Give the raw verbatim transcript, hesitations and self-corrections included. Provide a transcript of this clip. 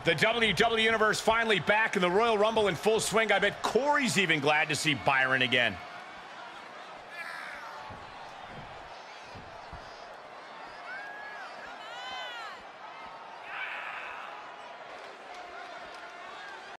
The W W E Universe finally back in the Royal Rumble in full swing. I bet Corey's even glad to see Byron again.